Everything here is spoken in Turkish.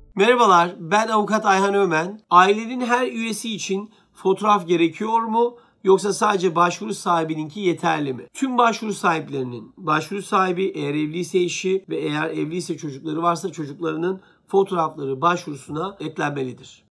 Merhabalar, ben avukat Ayhan Ömen. Ailenin her üyesi için fotoğraf gerekiyor mu? Yoksa sadece başvuru sahibininki yeterli mi? Tüm başvuru sahiplerinin, başvuru sahibi eğer evliyse eşi ve eğer evliyse çocukları varsa çocuklarının fotoğrafları başvurusuna eklenmelidir.